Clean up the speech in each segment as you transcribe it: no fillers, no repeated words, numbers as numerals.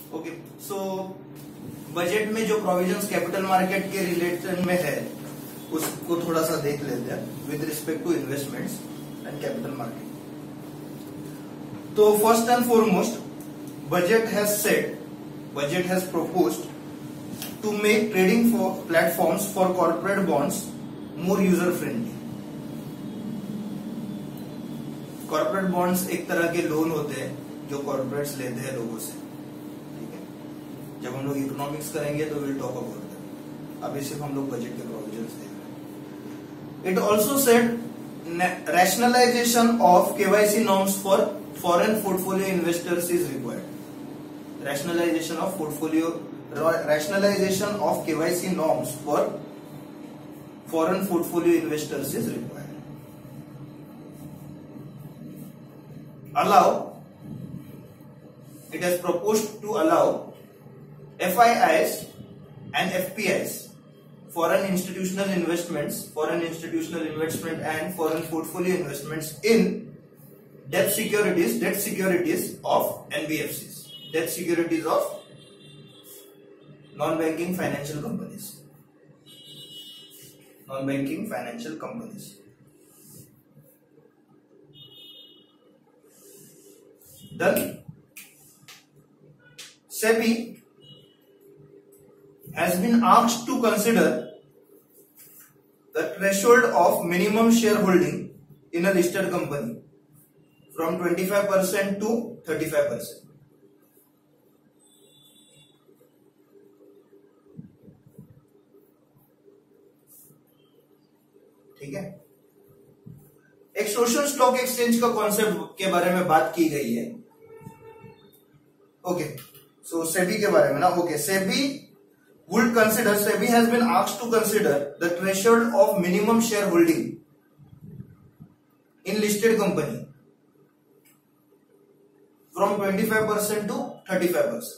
Okay, सो budget में जो provisions capital market के रिलेटेड में है उसको थोड़ा सा देख लेते हैं with respect to investments and capital market. तो first and foremost, budget has proposed to make trading for platforms for corporate bonds more user friendly। Corporate bonds एक तरह के लोन होते हैं जो कॉर्पोरेट्स लेते हैं लोगों से, ठीक है। जब हम लोग इकोनॉमिक्स करेंगे तो विल टॉक अबाउट दैट, अभी सिर्फ हम लोग बजट के प्रोविजंस देख रहे हैं। It also said rationalization of KYC norms for foreign portfolio investors is required. Rationalization of KYC norms for foreign portfolio investors is required. It has proposed to allow FIIs and FPIs, foreign institutional investment and foreign portfolio investments in debt securities of NBFCs, debt securities of non-banking financial companies। Then SEBI has been asked to consider the threshold of minimum shareholding in a listed company from 25% to 35%। ठीक है, एक social stock exchange का concept के बारे में बात की गई है। ओके, सो सेबी के बारे में ना, okay, SEBI has been asked to consider the threshold of minimum share holding in listed company from 25% to 35%।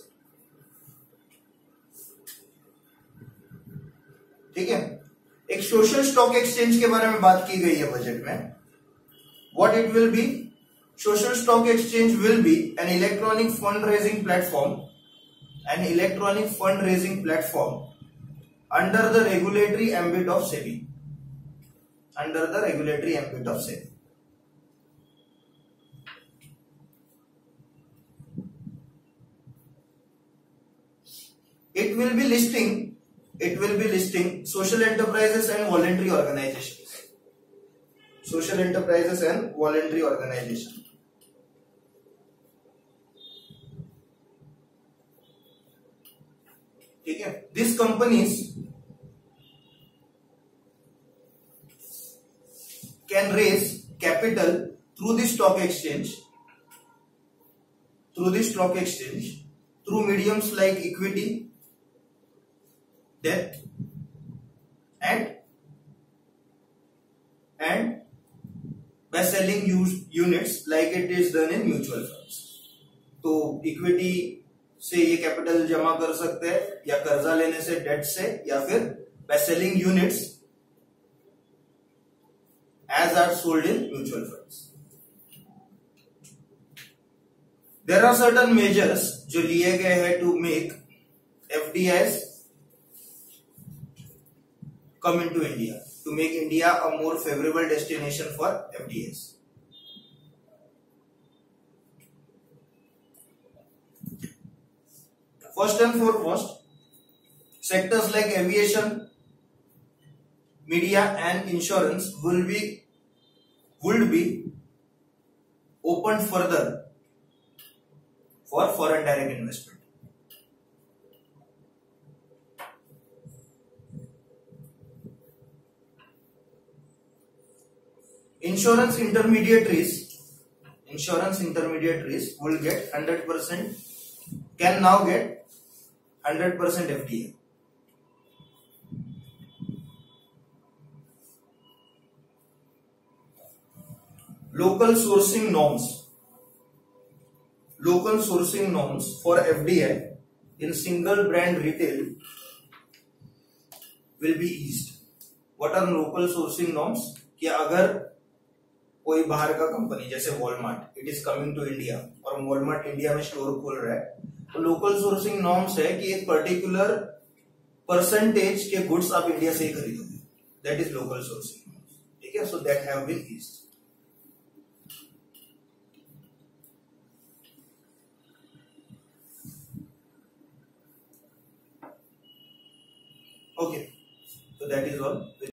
ठीक है, एक सोशल स्टॉक एक्सचेंज के बारे में बात की गई है बजट में। What it will be? Social stock exchange will be an electronic fund raising platform under the regulatory ambit of SEBI. It will be listing social enterprises and voluntary organizations। ठीक है, these companies can raise capital through the stock exchange through mediums like equity, debt and by selling units like it is done in mutual funds। तो equity से ये capital जमा कर सकते हैं, या कर्जा लेने से, डेट से, या फिर by selling units as are sold in mutual funds। There are certain measures जो लिए गए हैं to make FDIs come into India, to make India a more favorable destination for FDIs। First and foremost, sectors like aviation, media and insurance would be opened further for foreign direct investment। Insurance intermediaries will get 100%, can now get 100% FDI। Local sourcing norms for FDI in single brand retail will be eased। What are local sourcing norms? कि अगर कोई बाहर का company जैसे Walmart, it is coming to India और Walmart India में store खोल रहा है, लोकल सोर्सिंग नॉर्म्स है कि एक पर्टिकुलर परसेंटेज के गुड्स आप इंडिया से ही खरीदोगे, that is local sourcing norms, ठीक है। So that have been eased. Okay, so that is all.